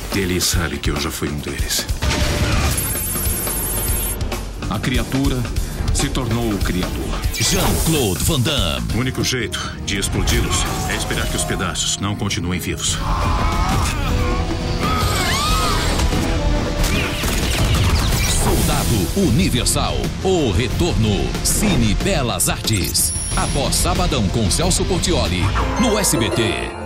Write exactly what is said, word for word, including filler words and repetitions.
Ele sabe que eu já fui um deles. A criatura se tornou o criador. Jean-Claude Van Damme. O único jeito de explodi-los é esperar que os pedaços não continuem vivos. Soldado Universal. O Retorno. Cine Belas Artes. Após Sabadão com Celso Portiolli. No S B T.